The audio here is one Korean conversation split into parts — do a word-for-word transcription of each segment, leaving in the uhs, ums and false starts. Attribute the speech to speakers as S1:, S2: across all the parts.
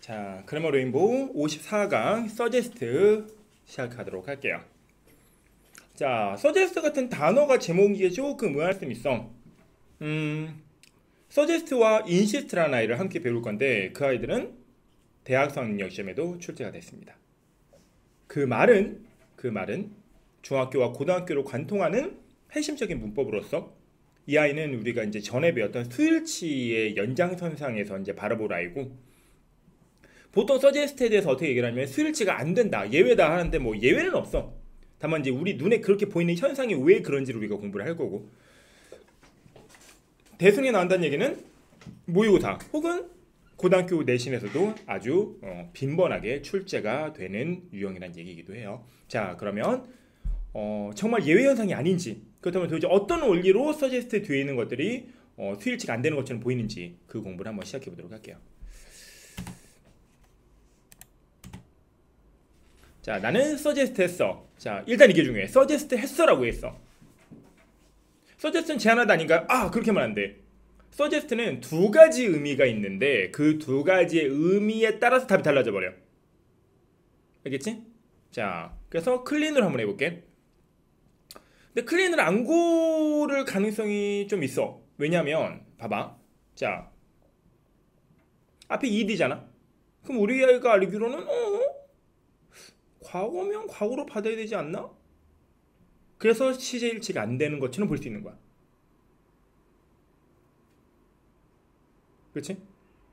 S1: 자, 그래머 레인보우 오십사 강 서제스트 시작하도록 할게요. 자, 서제스트 같은 단어가 제목이 조금 의아할 수 있어. 음, 서제스트와 인시스트라는 아이를 함께 배울 건데 그 아이들은 대학성 능력 시험에도 출제가 됐습니다. 그 말은 그 말은 중학교와 고등학교로 관통하는 핵심적인 문법으로서 이 아이는 우리가 이제 전에 배웠던 수일치의 연장선상에서 이제 바라볼 아이고, 보통 서제스트에 대해서 어떻게 얘기를 하면 수일치가 안 된다, 예외다 하는데 뭐 예외는 없어. 다만 이제 우리 눈에 그렇게 보이는 현상이 왜 그런지를 우리가 공부를 할 거고, 대순이 나온다는 얘기는 모의고사 혹은 고등학교 내신에서도 아주 어, 빈번하게 출제가 되는 유형이라는 얘기이기도 해요. 자, 그러면 어, 정말 예외 현상이 아닌지, 그렇다면 도대체 어떤 원리로 서제스트 뒤에 있는 것들이 어, 수일치가 안 되는 것처럼 보이는지 그 공부를 한번 시작해 보도록 할게요. 자, 나는 서제스트 했어. 자, 일단 이게 중요해. 서제스트 했어라고 했어. 서제스트는 제안하다 아닌가요? 아, 그렇게 하면 안 돼. 서제스트는 두 가지 의미가 있는데 그 두 가지의 의미에 따라서 답이 달라져 버려. 알겠지? 자, 그래서 클린으로 한번 해볼게. 근데 클린을 안 고를 가능성이 좀 있어. 왜냐면 봐봐. 자, 앞에 이디잖아. 그럼 우리 아이가 알기로는 어? 과거면 과거로 받아야 되지 않나? 그래서 시제일치가 안 되는 것처럼 볼 수 있는 거야. 그렇지?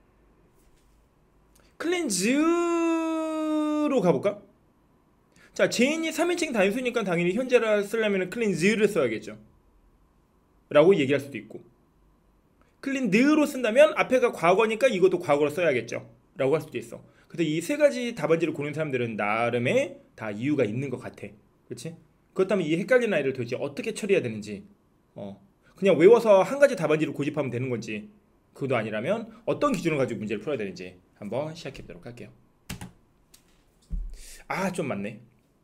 S1: 클린즈로 가볼까? 자, 제인이 삼 인칭 단수니까 당연히 현재를 쓰려면 클린즈를 써야겠죠. 라고 얘기할 수도 있고, 클린드로 쓴다면 앞에가 과거니까 이것도 과거로 써야겠죠. 라고 할 수도 있어. 근데 이 세 가지 답안지를 고른 사람들은 나름의 다 이유가 있는 것 같아. 그렇지? 그렇다면 이 헷갈리는 아이를 도대체 어떻게 처리해야 되는지, 어, 그냥 외워서 한 가지 답안지를 고집하면 되는 건지, 그것도 아니라면 어떤 기준을 가지고 문제를 풀어야 되는지 한번 시작해 보도록 할게요. 아, 좀 많네.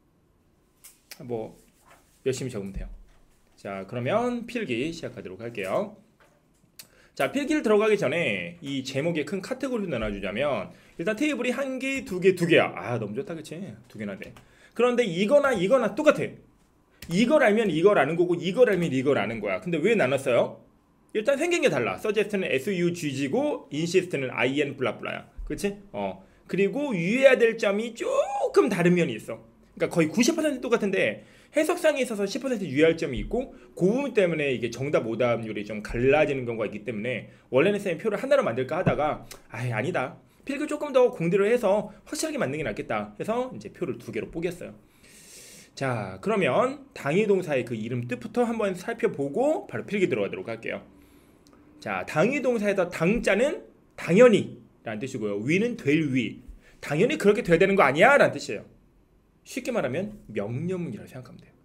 S1: 뭐 열심히 적으면 돼요. 자, 그러면 필기 시작하도록 할게요. 자, 필기를 들어가기 전에 이 제목에 큰 카테고리를 나눠주자면, 일단 테이블이 한 개, 두 개, 두 개야. 아, 너무 좋다, 그치? 두 개나 돼. 그런데 이거나 이거나 똑같아. 이걸 알면 이걸 아는 거고, 이걸 알면 이걸 아는 거야. 근데 왜 나눴어요? 일단 생긴 게 달라. 서제스트는 에스유지지고 인시스트는 아이엔 블라블라야. 그치? 어. 그리고 유의해야 될 점이 조금 다른 면이 있어. 그러니까 거의 구십 퍼센트 똑같은데 해석상에 있어서 십 퍼센트 유의할 점이 있고, 그 부분 때문에 이게 정답 오답률이 좀 갈라지는 경우가 있기 때문에 원래는 쌤이 표를 하나로 만들까 하다가 아예 아니다, 필기 조금 더 공들여 해서 확실하게 만드는 게 낫겠다 해서 이제 표를 두 개로 뽀겼어요. 자, 그러면 당위동사의 그 이름 뜻부터 한번 살펴보고 바로 필기 들어가도록 할게요. 자, 당위동사에서 당자는 당연히 라는 뜻이고요. 위는 될 위. 당연히 그렇게 돼야 되는 거 아니야? 라는 뜻이에요. 쉽게 말하면 명령문이라고 생각하면 돼요.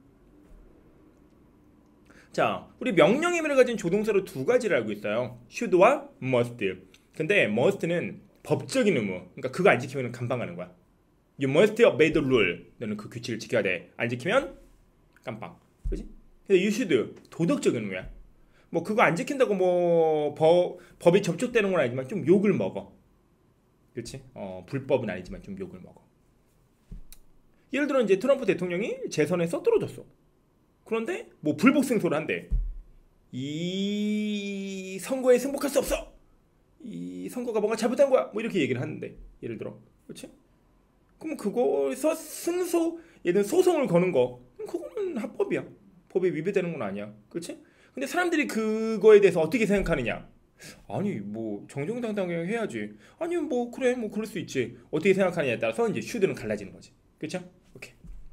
S1: 자, 우리 명령 의미를 가진 조동사로 두 가지를 알고 있어요. should와 must. 근데 must는 법적인 의무. 그러니까 그거 안 지키면 감방하는 거야. You must obey the rule. 너는 그 규칙을 지켜야 돼. 안 지키면 깜빵. 그지? 근데 you should 도덕적인 의무야. 뭐 그거 안 지킨다고 뭐 법, 법이 접촉되는 건 아니지만 좀 욕을 먹어. 그렇지? 어, 불법은 아니지만 좀 욕을 먹어. 예를 들어 이제 트럼프 대통령이 재선에 써떨어졌어. 그런데 뭐 불복승소를 한대. 이 선거에 승복할 수 없어. 이 선거가 뭔가 잘못된 거야. 뭐 이렇게 얘기를 하는데, 예를 들어, 그렇지? 그럼 그거에서 승소, 예를 들어 소송을 거는 거, 그거는 합법이야. 법에 위배되는 건 아니야. 그렇지? 근데 사람들이 그거에 대해서 어떻게 생각하느냐? 아니 뭐 정정당당하게 해야지. 아니 뭐 그래 뭐 그럴 수 있지. 어떻게 생각하느냐에 따라서 이제 슈드는 갈라지는 거지. 그렇죠? 오케이.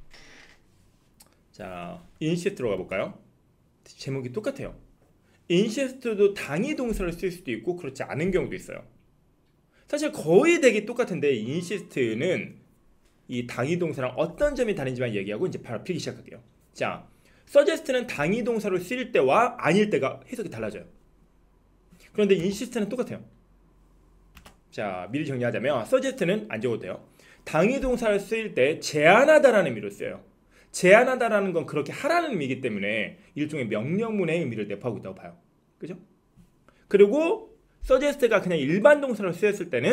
S1: 자, 인시스트 들어가 볼까요? 제목이 똑같아요. 인시스트도 당위동사를 쓸 수도 있고 그렇지 않은 경우도 있어요. 사실 거의 되게 똑같은데 인시스트는 이 당위동사랑 어떤 점이 다른지만 얘기하고 이제 바로 필기 시작할게요. 자, 서제스트는 당위동사로 쓰일 때와 아닐 때가 해석이 달라져요. 그런데 인시스트는 똑같아요. 자, 미리 정리하자면 서제스트는 안 적어도 돼요. 당위동사를 쓰일 때 제안하다라는 의미로 써요. 제안하다라는 건 그렇게 하라는 의미이기 때문에 일종의 명령문의 의미를 내포하고 있다고 봐요. 그죠? 그리고 서제스트가 그냥 일반 동사로 쓰였을 때는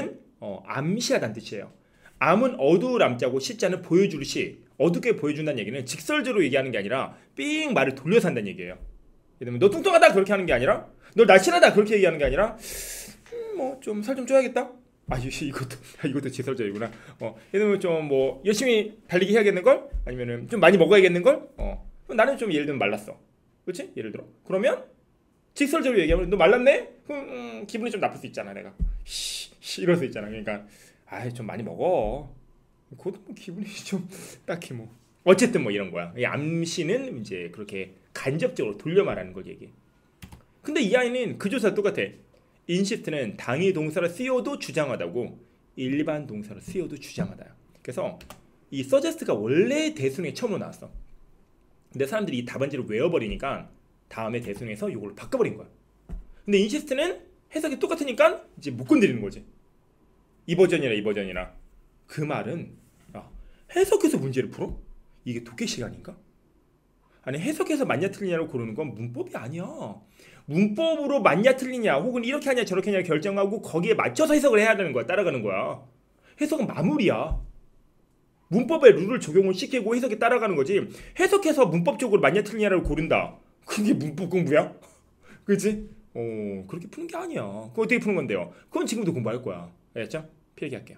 S1: 어, 암시하다는 뜻이에요. 암은 어두울 암자고 시자는 보여줄 시. 어둡게 보여준다는 얘기는 직설적으로 얘기하는 게 아니라 삥 말을 돌려서 한다는 얘기예요. 예를 들면 너 뚱뚱하다 그렇게 하는 게 아니라, 너 날씬하다 그렇게 얘기하는 게 아니라, 음, 뭐 좀 살 좀 쪄야겠다. 아 이것도 이것도 직설적이구나. 어, 예를 들면 좀 뭐 열심히 달리기 해야겠는 걸, 아니면은 좀 많이 먹어야겠는 걸. 어, 나는 좀 예를 들면 말랐어. 그렇지? 예를 들어. 그러면 직설적으로 얘기하면 너 말랐네? 그럼 음, 기분이 좀 나쁠 수 있잖아 내가. 씨, 씨 이럴 수 있잖아. 그러니까 아 좀 많이 먹어. 그것도 뭐 기분이 좀 딱히 뭐 어쨌든 뭐 이런 거야. 이 암시는 이제 그렇게 간접적으로 돌려 말하는 걸 얘기해. 근데 이 아이는 그 조사 똑같아. 인시스트는 당위 동사로 쓰여도 주장하다고 일반 동사로 쓰여도 주장하다. 그래서 이 suggest가 원래 대수능에 처음으로 나왔어. 근데 사람들이 이 답안지를 외워버리니까 다음에 대수능에서 이걸 바꿔버린 거야. 근데 인시스트는 해석이 똑같으니까 이제 못 건드리는 거지. 이 버전이나 이 버전이나. 그 말은 야, 해석해서 문제를 풀어? 이게 독해 시간인가? 아니 해석해서 맞냐 틀리냐로 고르는 건 문법이 아니야. 문법으로 맞냐 틀리냐 혹은 이렇게 하냐 저렇게 하냐 결정하고 거기에 맞춰서 해석을 해야 되는 거야. 따라가는 거야. 해석은 마무리야. 문법의 룰을 적용을 시키고 해석에 따라가는 거지. 해석해서 문법적으로 맞냐 틀리냐를 고른다. 그게 문법 공부야? 그치? 어, 그렇게 푸는 게 아니야. 그거 어떻게 푸는 건데요? 그건 지금도 공부할 거야. 알겠죠? 필기할게요.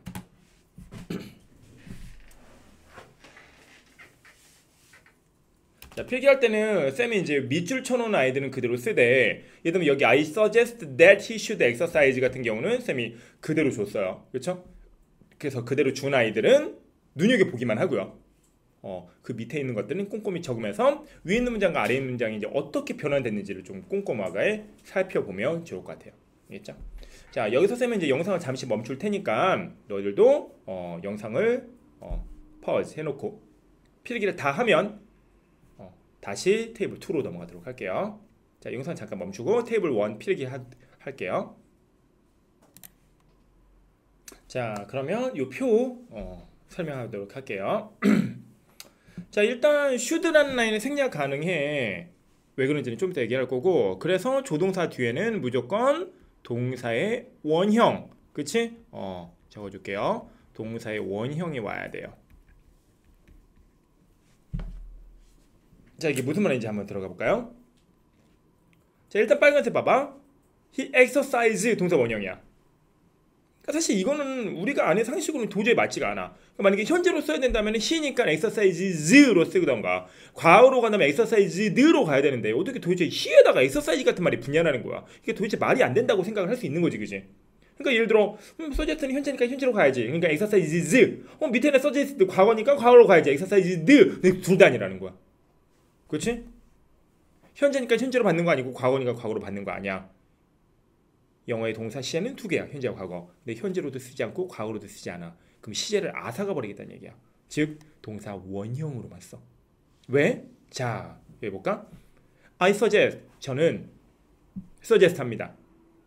S1: 자, 필기할 때는 쌤이 이제 밑줄 쳐놓은 아이들은 그대로 쓰되, 예를 들면 여기 I suggest that he should exercise 같은 경우는 쌤이 그대로 줬어요. 그렇죠? 그래서 그대로 준 아이들은 눈여겨보기만 하고요. 어, 그 밑에 있는 것들은 꼼꼼히 적으면서 위에 있는 문장과 아래 있는 문장이 이제 어떻게 변환됐는지를 좀 꼼꼼하게 살펴보면 좋을 것 같아요. 알겠죠? 자, 여기서 쌤은 이제 영상을 잠시 멈출 테니까 너희들도 어, 영상을 어, pause 해놓고 필기를 다 하면 어, 다시 테이블 이로 넘어가도록 할게요. 자, 영상 잠깐 멈추고 테이블 일 필기 하, 할게요. 자, 그러면 이 표 어, 설명하도록 할게요. 자, 일단 should라는 라인은 생략 가능해. 왜 그런지는 좀 이따 얘기할 거고, 그래서 조동사 뒤에는 무조건 동사의 원형, 그치? 어, 적어줄게요. 동사의 원형이 와야 돼요. 자, 이게 무슨 말인지 한번 들어가 볼까요? 자, 일단 빨간색 봐봐. He exercise 동사 원형이야. 그러니까 사실 이거는 우리가 아는 상식으로는 도저히 맞지가 않아. 그러니까 만약에 현재로 써야 된다면 he니까 exercises로 쓰던가, 과거로 간다면 exercised로 가야 되는데 어떻게 도대체 he에다가 exercise 같은 말이 붙냐라는 거야. 이게 도대체 말이 안 된다고 생각을 할 수 있는 거지, 그지? 그러니까 예를 들어 음, suggest는 현재니까 현재로 가야지. 그러니까 exercises. 어, 밑에는 suggest 과거니까 과거로 가야지. exercised. 둘 다 아니라는 거야. 그렇지? 현재니까 현재로 받는 거 아니고 과거니까 과거로 받는 거 아니야. 영어의 동사 시제는 두 개야. 현재와 과거. 근데 현재로도 쓰지 않고 과거로도 쓰지 않아. 그럼 시제를 앗아가 버리겠다는 얘기야. 즉 동사 원형으로만 써. 왜? 자, 여기 볼까? I suggest. 저는 suggest 합니다.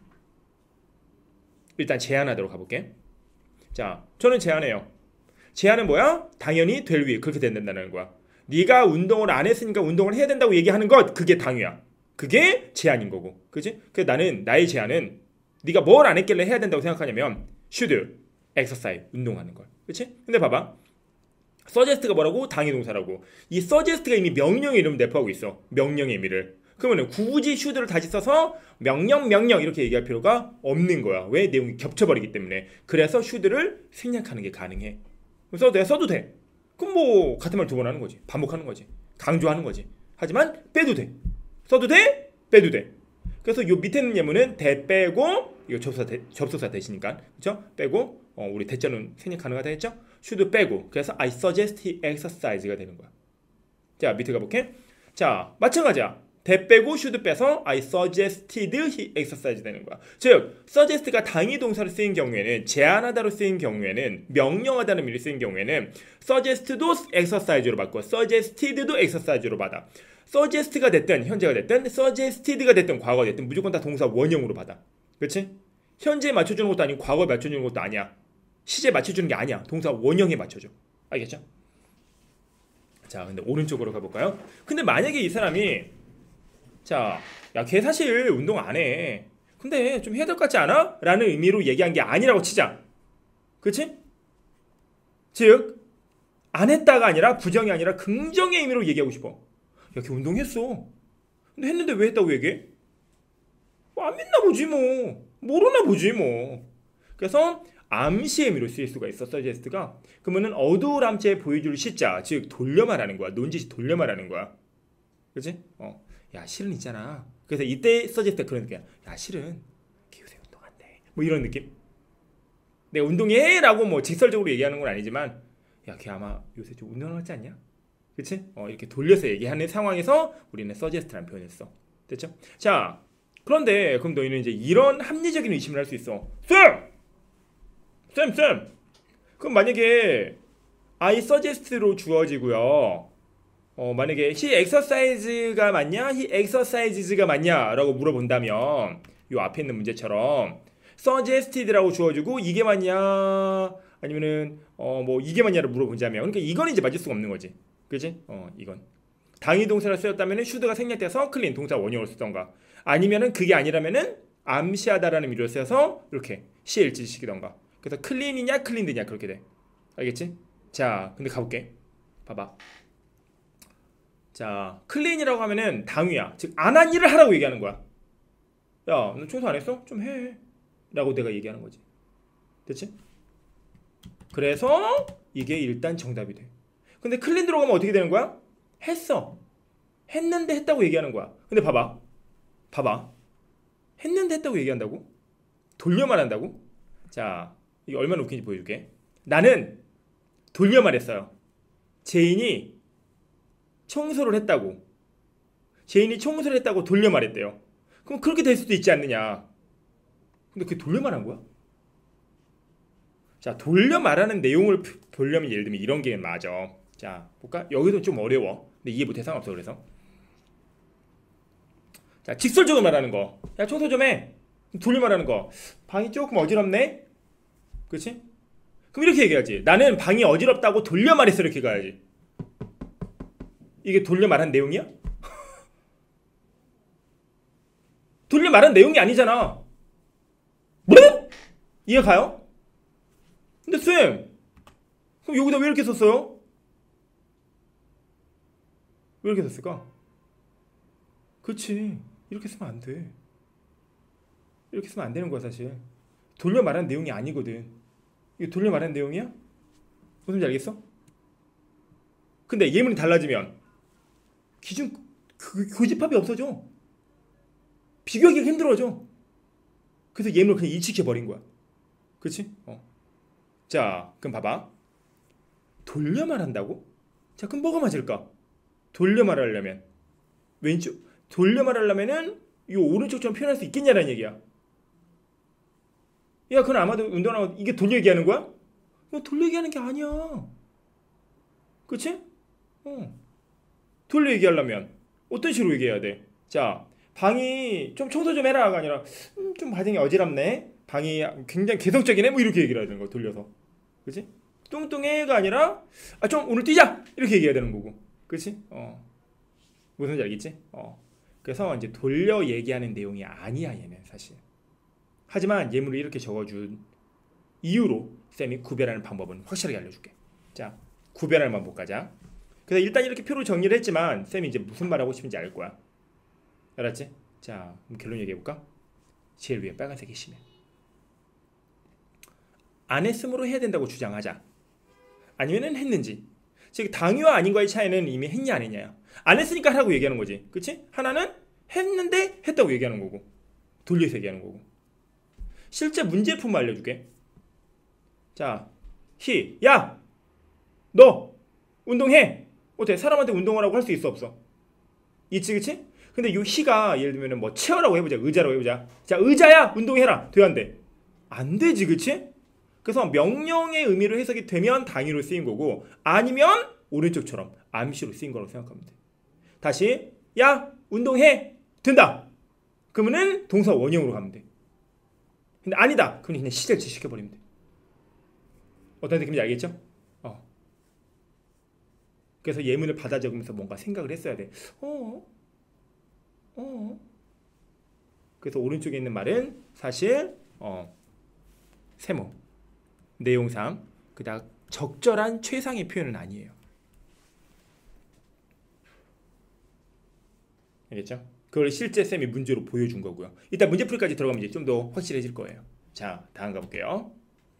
S1: 일단 제안하도록 가볼게. 자, 저는 제안해요. 제안은 뭐야? 당연히 될 위. 그렇게 된다는 거야. 네가 운동을 안 했으니까 운동을 해야 된다고 얘기하는 것, 그게 당위야. 그게 제안인 거고. 그치? 그래서 나는, 나의 제안은 네가 뭘 안 했길래 해야 된다고 생각하냐면 should, exercise, 운동하는 걸. 그치? 근데 봐봐. suggest가 뭐라고? 당위 동사라고. 이 suggest가 이미 명령의 이름을 내포하고 있어. 명령의 의미를. 그러면 굳이 should를 다시 써서 명령, 명령 이렇게 얘기할 필요가 없는 거야. 왜? 내용이 겹쳐버리기 때문에. 그래서 should를 생략하는 게 가능해. 써도 돼? 써도 돼. 그럼 뭐 같은 말 두 번 하는 거지. 반복하는 거지. 강조하는 거지. 하지만 빼도 돼. 써도 돼? 빼도 돼. 그래서 요 밑에 있는 예문은 대 빼고, 이거 접수사, 대, 접수사 대시니까, 그쵸? 빼고, 어, 우리 대자는 생략 가능하다 했죠? should 빼고, 그래서 I suggest he exercise가 되는 거야. 자, 밑에 가볼게. 자, 마찬가지야. 대 빼고 should 빼서 I suggested he exercise 되는 거야. 즉, suggest가 당위 동사로 쓰인 경우에는, 제안하다로 쓰인 경우에는, 명령하다는 의미로 쓰인 경우에는 suggest도 exercise로 바꿔, suggested도 exercise로 받아. suggest가 됐든 현재가 됐든 suggested가 됐든 과거가 됐든 무조건 다 동사 원형으로 받아. 그렇지? 현재에 맞춰주는 것도 아니고 과거에 맞춰주는 것도 아니야. 시제에 맞춰주는 게 아니야. 동사 원형에 맞춰줘. 알겠죠? 자, 근데 오른쪽으로 가볼까요? 근데 만약에 이 사람이 자, 야, 걔 사실 운동 안 해. 근데 좀 해야 될 것 같지 않아? 라는 의미로 얘기한 게 아니라고 치자. 그치? 즉 안 했다가 아니라 부정이 아니라 긍정의 의미로 얘기하고 싶어. 야, 걔 운동했어. 근데 했는데 왜 했다고 얘기해? 뭐 안 믿나 보지 뭐. 모르나 보지 뭐. 그래서 암시의 의미로 쓰일 수가 있어. 서제스트가. 그러면은 어두울암체 보여줄 시자, 즉 돌려 말하는 거야. 논지시 돌려 말하는 거야. 그치? 어. 야, 실은 있잖아. 그래서 이때 서제스트가 그런 느낌이야. 야, 실은 걔 요새 운동 안 돼. 뭐 이런 느낌? 내가 운동해! 라고 뭐 직설적으로 얘기하는 건 아니지만 야, 걔 아마 요새 좀 운동을 하지 않냐? 그치? 어, 이렇게 돌려서 얘기하는 상황에서 우리는 서제스트라는 표현을 써. 됐죠? 자, 그런데 그럼 너희는 이제 이런 합리적인 의심을 할 수 있어. 쌤! 쌤! 쌤! 그럼 만약에 I suggest로 주어지고요. 어, 만약에 he exercise가 맞냐? he exercises가 맞냐? 라고 물어본다면 이 앞에 있는 문제처럼 suggested라고 주어주고 이게 맞냐? 아니면은 어, 뭐 이게 맞냐를 물어보자면 그러니까 이건 이제 맞을 수가 없는 거지. 그지? 어, 이건 당위 동사를 쓰였다면은 should가 생략돼서 clean 동사 원형을 쓰던가 아니면은 그게 아니라면은 암시하다라는 의미로 쓰여서 이렇게 시일지시키던가. 그래서 clean이냐 cleaned냐 그렇게 돼. 알겠지? 자, 근데 가볼게. 봐봐. 자, clean이라고 하면은 당위야. 즉 안 한 일을 하라고 얘기하는 거야. 야, 너 청소 안 했어? 좀 해. 라고 내가 얘기하는 거지. 됐지? 그래서 이게 일단 정답이 돼. 근데 클린 들어가면 어떻게 되는 거야? 했어. 했는데 했다고 얘기하는 거야. 근데 봐봐. 봐봐. 했는데 했다고 얘기한다고? 돌려 말한다고? 자, 이게 얼마나 웃긴지 보여줄게. 나는 돌려 말했어요. 제인이 청소를 했다고. 제인이 청소를 했다고 돌려 말했대요. 그럼 그렇게 될 수도 있지 않느냐. 근데 그게 돌려 말한 거야? 자, 돌려 말하는 내용을 보려면 예를 들면 이런 게 맞아. 자, 볼까? 여기도 좀 어려워. 근데 이해 못해 상관없어. 그래서 자, 직설적으로 말하는 거. 야, 청소 좀 해. 돌려 말하는 거. 방이 조금 어지럽네? 그렇지? 그럼 이렇게 얘기하지. 나는 방이 어지럽다고 돌려 말했어. 이렇게 가야지. 이게 돌려 말한 내용이야? 돌려 말한 내용이 아니잖아. 뭐? 이해 가요? 근데 쌤, 그럼 여기다 왜 이렇게 썼어요? 왜 이렇게 썼을까? 그치, 이렇게 쓰면 안 돼. 이렇게 쓰면 안 되는 거야 사실. 돌려 말한 내용이 아니거든. 이게 돌려 말한 내용이야? 무슨 말인지 알겠어? 근데 예문이 달라지면 기준 그, 교집합이 없어져. 비교하기가 힘들어져. 그래서 예문을 그냥 일치켜버린 거야. 그치? 어. 자, 그럼 봐봐. 돌려 말한다고? 자, 그럼 뭐가 맞을까? 돌려 말하려면 왼쪽 돌려 말하려면은 이 오른쪽처럼 표현할 수 있겠냐라는 얘기야. 야, 그건 아마도 운동하고 이게 돌려 얘기하는 거야? 이거 돌려 얘기하는 게 아니야. 그치? 어. 돌려 얘기하려면 어떤 식으로 얘기해야 돼? 자, 방이 좀 청소 좀 해라가 아니라 음, 좀 방이 어지럽네. 방이 굉장히 개성적이네. 뭐 이렇게 얘기를 해야 되는 거야. 돌려서. 그치? 뚱뚱해가 아니라 아, 좀 오늘 뛰자. 이렇게 얘기해야 되는 거고. 그치? 어. 무슨 말인지 알겠지? 어. 그래서 이제 돌려 얘기하는 내용이 아니야 얘는 사실. 하지만 예문을 이렇게 적어준 이유로 쌤이 구별하는 방법은 확실하게 알려줄게. 자, 구별하는 방법 가자. 그래서 일단 이렇게 표로 정리를 했지만 쌤이 이제 무슨 말하고 싶은지 알 거야. 알았지? 자, 그럼 결론 얘기해볼까? 제일 위에 빨간색이 심해. 안 했으므로 해야 된다고 주장하자. 아니면은 했는지. 즉 당위와 아닌과의 차이는 이미 했냐 안 했냐야. 안 했으니까 하라고 얘기하는 거지. 그치? 하나는 했는데 했다고 얘기하는 거고 돌려서 얘기하는 거고. 실제 문제품 알려줄게. 자, 히, 야, 너 운동해. 어때? 사람한테 운동하라고 할 수 있어 없어? 있지, 그치? 근데 이 히가 예를 들면 뭐 체어라고 해보자, 의자라고 해보자. 자, 의자야, 운동해라. 돼야 안 돼? 안 되지, 그치? 그래서 명령의 의미로 해석이 되면 당위로 쓰인 거고 아니면 오른쪽처럼 암시로 쓰인 거라고 생각하면 돼. 다시, 야, 운동해. 된다. 그러면은 동사 원형으로 가면 돼. 근데 아니다. 그럼 그냥 시제를 시켜버리면 돼. 어떤 느낌인지 알겠죠? 어. 그래서 예문을 받아 적으면서 뭔가 생각을 했어야 돼. 어? 어? 그래서 오른쪽에 있는 말은 사실 어, 세모. 내용상 그닥 적절한 최상의 표현은 아니에요. 알겠죠? 그걸 실제 쌤이 문제로 보여준 거고요. 일단 문제풀이까지 들어가면 이제 좀 더 확실해질 거예요. 자, 다음 가볼게요.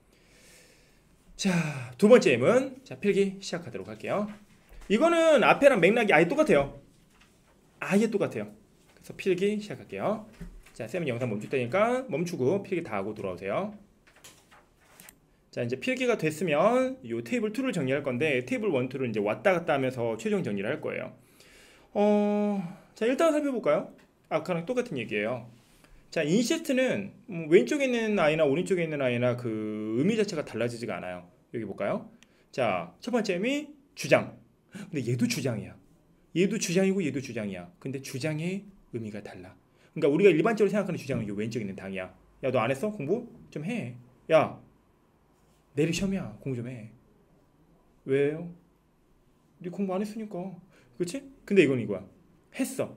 S1: 자, 두 번째 예문. 자, 필기 시작하도록 할게요. 이거는 앞에랑 맥락이 아예 똑같아요. 아예 똑같아요. 그래서 필기 시작할게요. 자, 쌤은 영상 멈출 테니까 멈추고 필기 다 하고 돌아오세요. 자, 이제 필기가 됐으면 이 테이블 이를 정리할 건데 테이블 일, 이를 이제 왔다 갔다 하면서 최종 정리를 할 거예요. 어, 자, 일단 살펴볼까요? 아까랑 똑같은 얘기예요. 자, 인시스트는 왼쪽에 있는 아이나 오른쪽에 있는 아이나 그 의미 자체가 달라지지가 않아요. 여기 볼까요? 자, 첫 번째 의미 주장. 근데 얘도 주장이야. 얘도 주장이고 얘도 주장이야. 근데 주장의 의미가 달라. 그러니까 우리가 일반적으로 생각하는 주장은 이 왼쪽에 있는 당이야. 야, 너 안 했어? 공부? 좀 해. 야, 내일 시험이야. 공부 좀 해. 왜요? 네 공부 안 했으니까. 그렇지? 근데 이건 이거야. 했어.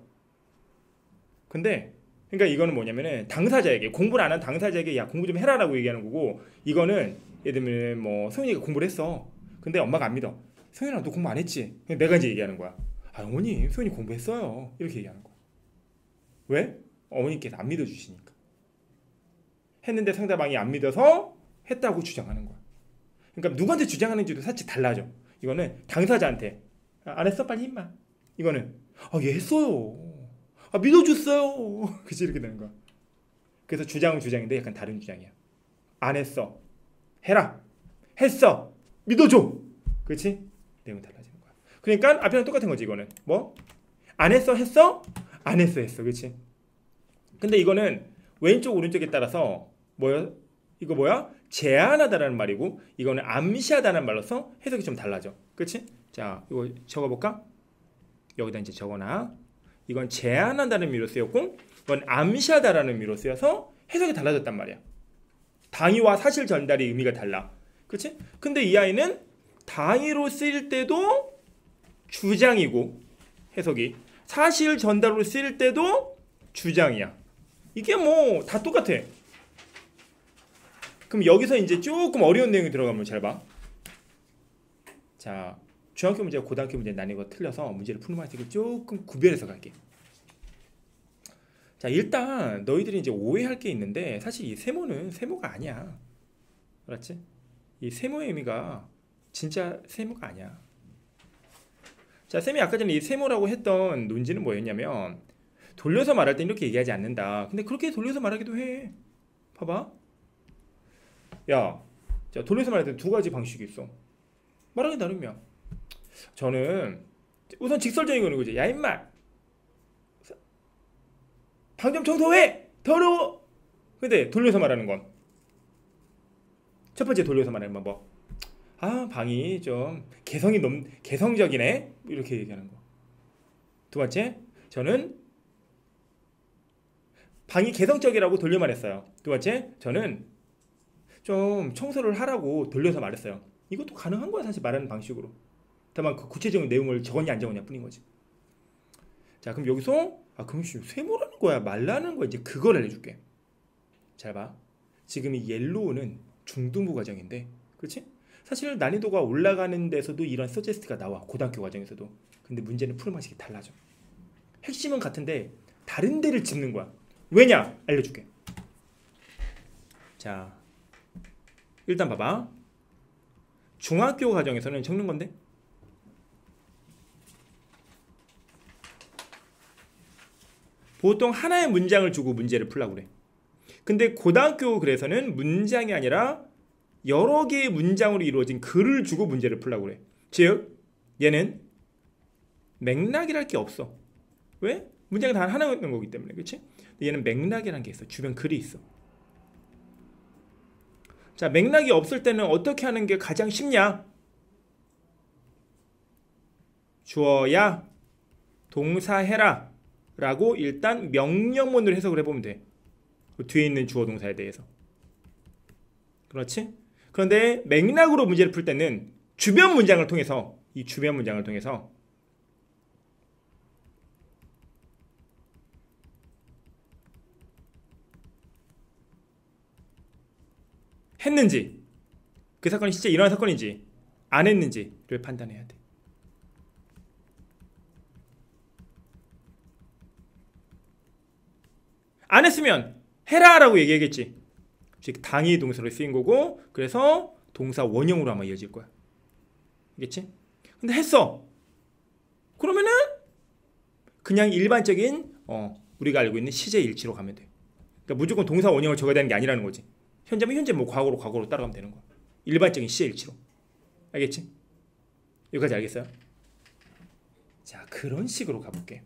S1: 근데 그러니까 이거는 뭐냐면은 당사자에게, 공부를 안 한 당사자에게 야, 공부 좀 해라라고 얘기하는 거고, 이거는 예를 들면 뭐 소윤이가 공부를 했어. 근데 엄마가 안 믿어. 소윤아, 너 공부 안 했지? 내가 이제 얘기하는 거야. 아, 어머니, 소윤이 공부했어요. 이렇게 얘기하는 거야. 왜? 어머니께서 안 믿어주시니까. 했는데 상대방이 안 믿어서 했다고 주장하는 거야. 그러니까 누구한테 주장하는지도 사실 달라져. 이거는 당사자한테 아, 안 했어? 빨리 임마. 이거는 아, 얘 했어요. 아, 믿어줬어요. 그치, 이렇게 되는 거야. 그래서 주장은 주장인데 약간 다른 주장이야. 안 했어. 해라. 했어. 믿어줘. 그렇지? 내용이 달라지는 거야. 그러니까 앞이랑 똑같은 거지, 이거는. 뭐? 안 했어, 했어? 안 했어, 했어. 그렇지? 근데 이거는 왼쪽, 오른쪽에 따라서 뭐야? 이거 뭐야? 제한하다라는 말이고, 이거는 암시하다는 말로서 해석이 좀 달라져. 그렇지? 자, 이거 적어볼까? 여기다 이제 적어놔. 이건 제한한다는 의미로 쓰였고, 이건 암시하다라는 의미로 쓰여서 해석이 달라졌단 말이야. 당위와 사실 전달의 의미가 달라. 그렇지? 근데 이 아이는 당위로 쓰일 때도 주장이고 해석이, 사실 전달로 쓰일 때도 주장이야. 이게 뭐 다 똑같아. 그럼 여기서 이제 조금 어려운 내용이 들어가면 잘 봐. 자, 중학교 문제와 고등학교 문제 난이도가 틀려서 문제를 푸는 방식을 조금 구별해서 갈게. 자, 일단 너희들이 이제 오해할 게 있는데, 사실 이 세모는 세모가 아니야. 알았지? 이 세모의 의미가 진짜 세모가 아니야. 자, 쌤이 아까 전에 이 세모라고 했던 논지는 뭐였냐면, 돌려서 말할 땐 이렇게 얘기하지 않는다. 근데 그렇게 돌려서 말하기도 해. 봐봐. 야, 자, 돌려서 말할 때 두 가지 방식이 있어. 말하기 나름이야. 저는 우선 직설적인 거는 거지. 야, 임마, 방 좀 청소해! 더러워! 근데 돌려서 말하는 건, 첫 번째 돌려서 말하는 건 뭐? 아, 방이 좀 개성이 넘 개성적이네, 이렇게 얘기하는 거. 두 번째, 저는 방이 개성적이라고 돌려 말했어요. 두 번째, 저는 좀 청소를 하라고 돌려서 말했어요. 이것도 가능한 거야, 사실 말하는 방식으로. 다만 그 구체적인 내용을 적었냐 안 적었냐 뿐인 거지. 자, 그럼 여기서 아, 그럼 세모라는 거야, 말라는 거야, 이제 그걸 알려줄게. 잘 봐. 지금 이 옐로우는 중등부 과정인데, 그렇지? 사실 난이도가 올라가는 데서도 이런 서제스트가 나와, 고등학교 과정에서도. 근데 문제는 푸는 방식이 달라져. 핵심은 같은데 다른 데를 짚는 거야. 왜냐? 알려줄게. 자, 일단 봐봐. 중학교 과정에서는 적는 건데, 보통 하나의 문장을 주고 문제를 풀라고 그래. 근데 고등학교 글에서는 문장이 아니라 여러 개의 문장으로 이루어진 글을 주고 문제를 풀라고 그래. 즉, 얘는 맥락이랄 게 없어. 왜? 문장이 단 하나 있는 거기 때문에. 그렇지? 얘는 맥락이라는 게 있어. 주변 글이 있어. 자, 맥락이 없을 때는 어떻게 하는 게 가장 쉽냐? 주어야 동사해라 라고 일단 명령문으로 해석을 해보면 돼. 그 뒤에 있는 주어 동사에 대해서. 그렇지? 그런데 맥락으로 문제를 풀 때는 주변 문장을 통해서, 이 주변 문장을 통해서 했는지, 그 사건이 실제 일어난 사건인지 안 했는지를 판단해야 돼. 안 했으면 해라라고 얘기하겠지. 즉 당이 동사로 쓰인 거고, 그래서 동사 원형으로 아마 이어질 거야. 알겠지? 근데 했어. 그러면은 그냥 일반적인 어, 우리가 알고 있는 시제 일치로 가면 돼. 그러니까 무조건 동사 원형을 적어야 되는 게 아니라는 거지. 현재면 현재, 뭐 과거로 과거로 따라가면 되는 거야. 일반적인 시제 일치로. 알겠지? 여기까지 알겠어요? 자, 그런 식으로 가볼게.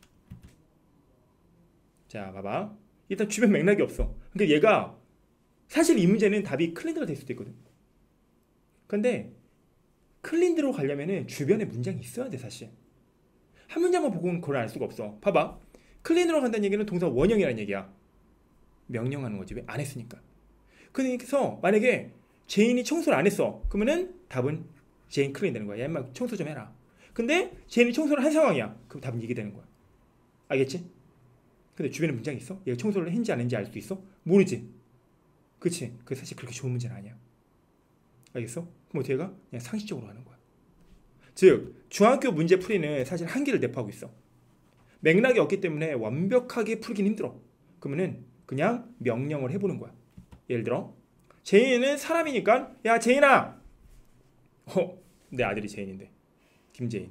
S1: 자, 봐봐. 일단 주변 맥락이 없어. 그러니까 얘가 사실 이 문제는 답이 클린드가 될 수도 있거든. 근데 클린드로 가려면은 주변에 문장이 있어야 돼. 사실 한 문장만 보고는 그걸 알 수가 없어. 봐봐. 클린으로 간다는 얘기는 동사 원형이라는 얘기야. 명령하는 거지. 왜? 안 했으니까. 그래서 만약에 제인이 청소를 안 했어. 그러면은 답은 제인 클린 되는 거야. 야, 인마 청소 좀 해라. 근데 제인이 청소를 한 상황이야. 그럼 답은 이게 되는 거야. 알겠지? 근데 주변에 문장이 있어? 얘가 청소를 했는지 안 했는지 알 수 있어? 모르지? 그치? 그게 사실 그렇게 좋은 문제는 아니야. 알겠어? 그럼 어떻게 가? 그냥 상식적으로 하는 거야. 즉 중학교 문제 풀이는 사실 한계를 내포하고 있어. 맥락이 없기 때문에 완벽하게 풀긴 힘들어. 그러면은 그냥 명령을 해보는 거야. 예를 들어 제인은 사람이니까, 야 제인아, 어, 내 아들이 제인인데 김제인,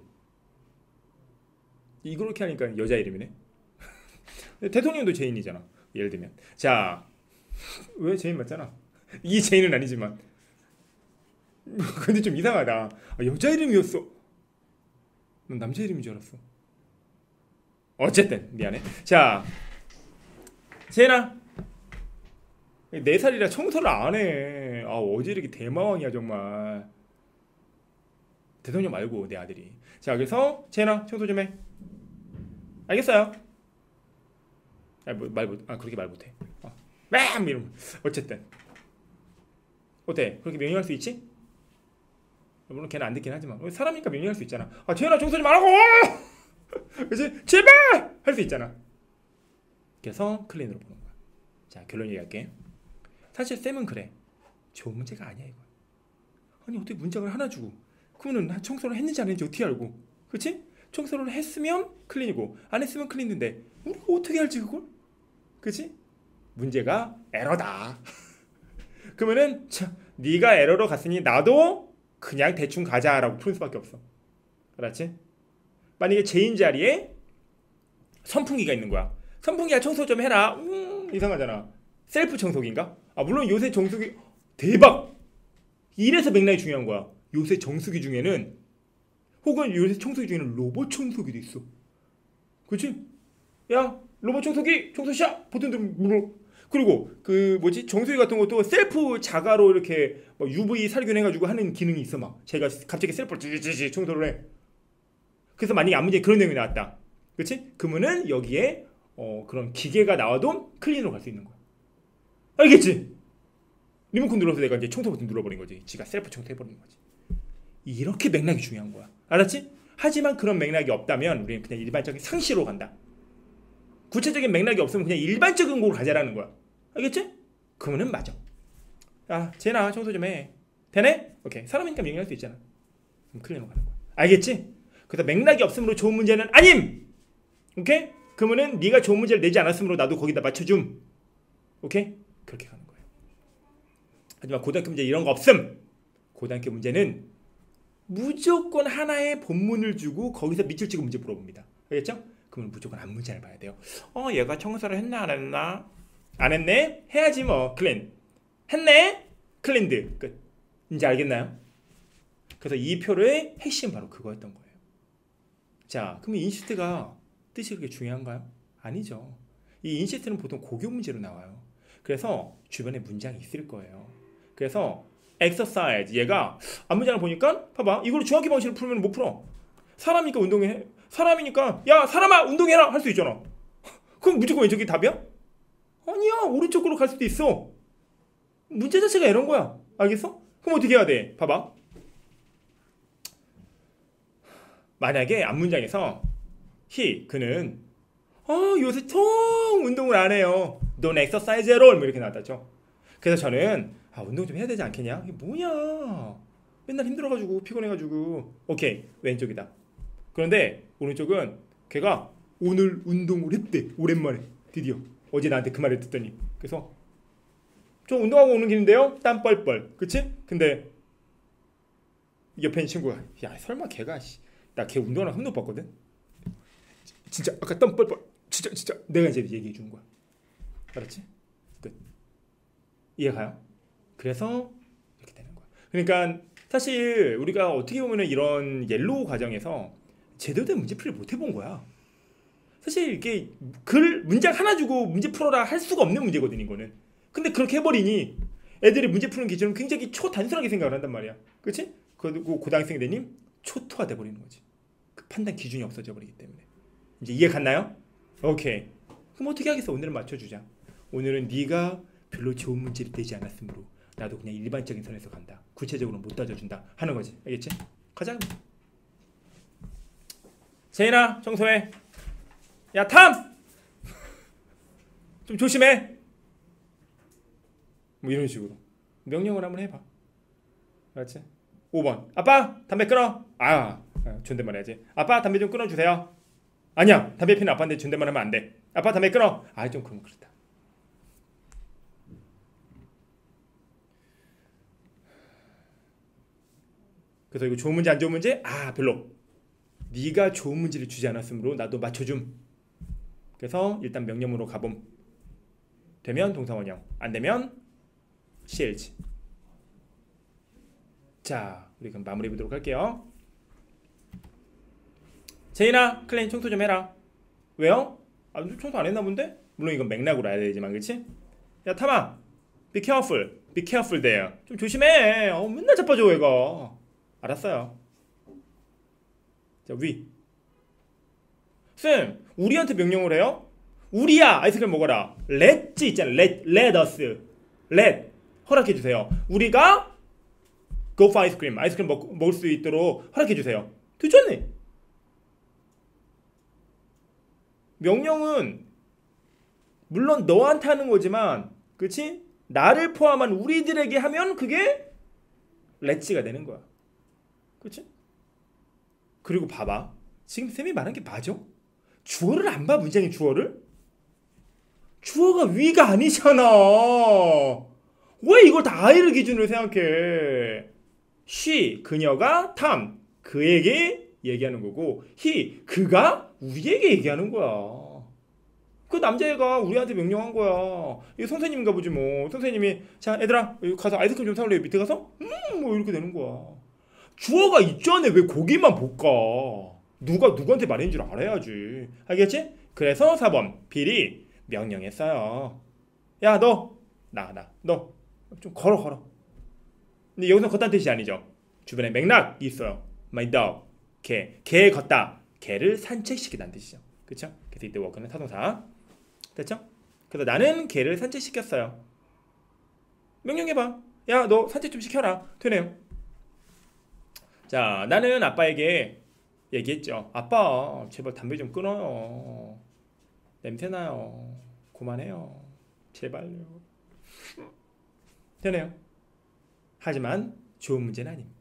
S1: 이렇게 하니까 여자 이름이네. 대통령도 제인이잖아. 예를 들면 자, 왜 제인 맞잖아. 이 제인은 아니지만 근데 좀 이상하다. 아, 여자 이름이었어. 난 남자 이름인 줄 알았어. 어쨌든 미안해. 자, 제인아, 네 살이라 청소를 안 해. 아, 어제 이렇게 대마왕이야 정말. 대통령 말고 내 아들이. 자, 그래서 제인아 청소 좀 해. 알겠어요. 아, 뭐, 말 못, 아 그렇게 말 못해. 어. 맴 이러면. 어쨌든 어때? 그렇게 명령할 수 있지? 물론 걔는 안 듣긴 하지만 사람이니까 명령할 수 있잖아. 아, 제인아 청소 좀 하라고. 그치? 제발 할 수 있잖아. 그래서 클린으로 보는 거야. 자, 결론 얘기할게. 사실 쌤은 그래. 좋은 문제가 아니야 이거. 아니 어떻게 문장을 하나 주고 그러면 청소를 했는지 안 했는지 어떻게 알고? 그렇지? 청소를 했으면 클린이고 안 했으면 클린인데 우리가 어떻게 알지 그걸? 그렇지? 문제가 에러다. 그러면은 자, 네가 에러로 갔으니 나도 그냥 대충 가자라고 푸는 수밖에 없어. 알았지? 만약에 제인 자리에 선풍기가 있는 거야. 선풍기야 청소 좀 해라. 음, 이상하잖아. 셀프 청소기인가? 아, 물론 요새 정수기 대박. 이래서 맥락이 중요한 거야. 요새 정수기 중에는, 혹은 요새 청소기 중에는 로봇 청소기도 있어. 그렇지? 야, 로봇 청소기 청소 시작. 버튼 누르. 그리고 그 뭐지, 정수기 같은 것도 셀프 자가로 이렇게 뭐 유브이 살균해가지고 하는 기능이 있어. 막 제가 갑자기 셀프로 찌찌찌 청소를 해. 그래서 만약에 아무 문제에 그런 내용이 나왔다. 그렇지? 그러면은 여기에 어, 그런 기계가 나와도 클린으로 갈 수 있는 거야. 알겠지? 리모컨 눌러서 내가 이제 청소 버튼 눌러버린 거지. 지가 셀프 청소해버린 거지. 이렇게 맥락이 중요한 거야. 알았지? 하지만 그런 맥락이 없다면 우리는 그냥 일반적인 상식으로 간다. 구체적인 맥락이 없으면 그냥 일반적인 걸로 가자라는 거야. 알겠지? 그러면은 맞아. 야, 제나 청소 좀 해. 되네? 오케이. 사람이니까 명령할 수 있잖아. 그럼 클린으로 가는 거야. 알겠지? 그래서 맥락이 없으므로 좋은 문제는 아님! 오케이? 그러면은 네가 좋은 문제를 내지 않았으므로 나도 거기다 맞춰줌. 오케이? 그렇게 가는 거예요. 하지만 고등학교 문제 이런 거 없음. 고등학교 문제는 무조건 하나의 본문을 주고 거기서 밑줄 치고 문제 물어봅니다. 알겠죠? 그러면 무조건 앞문장을 봐야 돼요. 어, 얘가 청소를 했나 안 했나? 안 했네? 해야지 뭐. 클린. 했네? 클린드. 끝. 이제 알겠나요? 그래서 이 표의 핵심 바로 그거였던 거예요. 자, 그럼 인시스트가 뜻이 그렇게 중요한가요? 아니죠. 이 인시스트는 보통 고교 문제로 나와요. 그래서 주변에 문장이 있을 거예요. 그래서 exercise, 얘가 앞문장을 보니까 봐봐, 이걸로 중학교 방식으로 풀면 못 풀어. 사람이니까 운동해. 사람이니까 야 사람아 운동해라 할 수 있잖아. 그럼 무조건 왼쪽이 답이야? 아니야, 오른쪽으로 갈 수도 있어. 문제 자체가 이런 거야. 알겠어? 그럼 어떻게 해야 돼? 봐봐. 만약에 앞문장에서 he, 그는 어, 요새 통 운동을 안 해요. Don't exercise at all. 뭐 이렇게 나왔다죠. 그래서 저는 아 운동 좀 해야 되지 않겠냐? 이게 뭐냐? 맨날 힘들어가지고 피곤해가지고. 오케이, 왼쪽이다. 그런데 오른쪽은 걔가 오늘 운동을 했대. 오랜만에 드디어. 어제 나한테 그 말을 듣더니. 그래서 저 운동하고 오는 길인데요? 땀 뻘뻘. 그치? 근데 옆에 있는 친구가 야 설마 걔가 나 걔 운동하는 거 한 번도 봤거든? 진짜 아까 땀 뻘뻘. 진짜 진짜 내가 이제 얘기해 주는 거야. 알았지? 끝. 이해가요? 그래서 이렇게 되는 거야. 그러니까 사실 우리가 어떻게 보면 이런 옐로우 과정에서 제대로 된 문제풀이를 못 해본 거야. 사실 이게 글 문장 하나 주고 문제 풀어라 할 수가 없는 문제거든 이거는. 근데 그렇게 해버리니 애들이 문제 푸는 기준은 굉장히 초단순하게 생각을 한단 말이야. 그렇지? 그리고 고등학생이 되니 초토화 돼버리는 거지. 그 판단 기준이 없어져 버리기 때문에. 이제 이해 갔나요? 오케이. 그럼 어떻게 하겠어? 오늘은 맞춰주자. 오늘은 네가 별로 좋은 문제를 내지 않았으므로 나도 그냥 일반적인 선에서 간다. 구체적으로 못 따져준다 하는 거지. 알겠지? 가자. 세인아 청소해. 야 탐! 좀 조심해. 뭐 이런 식으로 명령을 한번 해봐. 알았지? 오 번 아빠 담배 끊어. 아, 아 존댓말 해야지. 아빠 담배 좀 끊어주세요. 아니야 담배 피는 아빠인데 존댓말 하면 안 돼. 아빠 담배 끊어. 아 좀 그럼 그렇다. 그래서 이거 좋은 문제 안 좋은 문제? 아 별로. 네가 좋은 문제를 주지 않았으므로 나도 맞춰줌. 그래서 일단 명령으로 가봄. 되면 동사원형, 안 되면 씨엘지. 자 우리 그럼 마무리 보도록 할게요. 제인아 클레인 청소 좀 해라. 왜요? 아 청소 안 했나 본데? 물론 이건 맥락으로 알아야 되지만 그치? 야 탐아 be careful be careful there. 좀 조심해. 어, 맨날 자빠져 얘가. 알았어요. 자 위. 쌤 우리한테 명령을 해요? 우리야 아이스크림 먹어라. let's 있잖아. let, let us let 허락해주세요. 우리가 go for ice cream 아이스크림 먹, 먹을 수 있도록 허락해주세요. 되잖네. 명령은 물론 너한테 하는 거지만 그치? 나를 포함한 우리들에게 하면 그게 let's가 되는 거야. 그치? 그리고 봐봐. 지금 쌤이 말한 게 맞아? 주어를 안 봐? 문장의 주어를? 주어가 위가 아니잖아. 왜 이걸 다 I를 기준으로 생각해? she, 그녀가 탐, 그에게 얘기하는 거고 he, 그가 우리에게 얘기하는 거야. 그 남자애가 우리한테 명령한 거야. 이거 선생님인가 보지 뭐. 선생님이 자 얘들아 여기 가서 아이스크림 좀 사올래. 밑에 가서 음 뭐 이렇게 되는 거야. 주어가 있잖아. 왜 거기만 볼까? 누가 누구한테 말인 줄 알아야지. 알겠지? 그래서 사 번 빌이 명령했어요. 야 너 나 나 너 좀 걸어 걸어. 근데 여기서 걷다는 뜻이 아니죠. 주변에 맥락이 있어요. My dog 개. 개 걷다. 개를 산책시키다는 뜻이죠. 그쵸? 그래서 이때 워크는 타동사. 됐죠? 그래서 나는 개를 산책시켰어요. 명령해봐. 야 너 산책 좀 시켜라. 되네요. 자 나는 아빠에게 얘기했죠. 아빠 제발 담배 좀 끊어요. 냄새나요. 그만해요. 제발요. 되네요. 하지만 좋은 문제는 아님.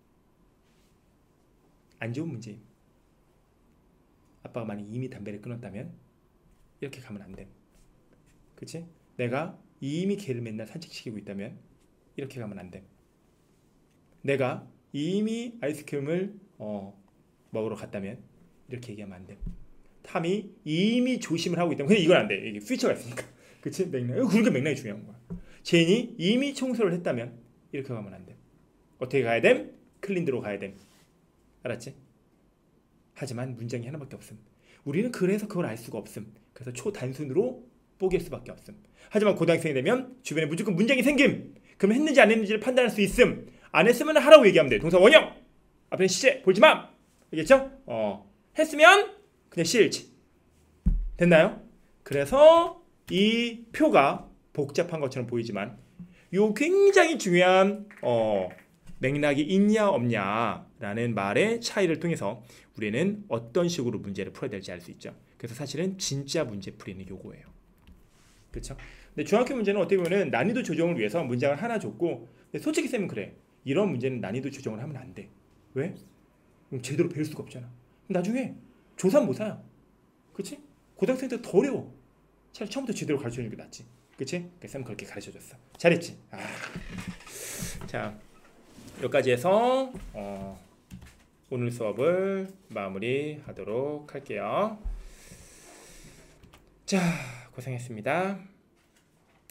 S1: 안 좋은 문제임. 아빠가 만약 이미 담배를 끊었다면 이렇게 가면 안 돼. 그치? 내가 이미 걔를 맨날 산책시키고 있다면 이렇게 가면 안 돼. 내가 이미 아이스크림을 어, 먹으러 갔다면 이렇게 얘기하면 안 돼. 탐이 이미 조심을 하고 있다면 근데 이건 안 돼. 이게 피처가 있으니까. 그치? 맥락. 그러니까 맥락이 중요한 거야. 제인이 이미 청소를 했다면 이렇게 가면 안 돼. 어떻게 가야 됨? 클린드로 가야 됨. 알았지? 하지만 문장이 하나밖에 없음. 우리는 그래서 그걸 알 수가 없음. 그래서 초단순으로 뽀갤 수밖에 없음. 하지만 고등학생이 되면 주변에 무조건 문장이 생김. 그럼 했는지 안 했는지를 판단할 수 있음. 안 했으면 하라고 얘기하면 돼. 동사 원형. 앞에는 시제 볼지 마. 알겠죠? 어. 했으면 그냥 씨엘지. 됐나요? 그래서 이 표가 복잡한 것처럼 보이지만 요 굉장히 중요한 어, 맥락이 있냐 없냐라는 말의 차이를 통해서 우리는 어떤 식으로 문제를 풀어야 될지 알 수 있죠. 그래서 사실은 진짜 문제 풀이는 요거예요. 그렇죠? 근데 중학교 문제는 어떻게 보면 난이도 조정을 위해서 문장을 하나 줬고, 근데 솔직히 쌤은 그래. 이런 문제는 난이도 조정을 하면 안 돼. 왜? 그럼 제대로 배울 수가 없잖아. 나중에 조삼모사야. 그치? 고등학생 때 더 어려워. 차라리 처음부터 제대로 가르쳐주는 게 낫지. 그치? 그래서 쌤은 그렇게 가르쳐줬어. 잘했지? 아. 자, 여기까지 해서 어, 오늘 수업을 마무리하도록 할게요. 자, 고생했습니다.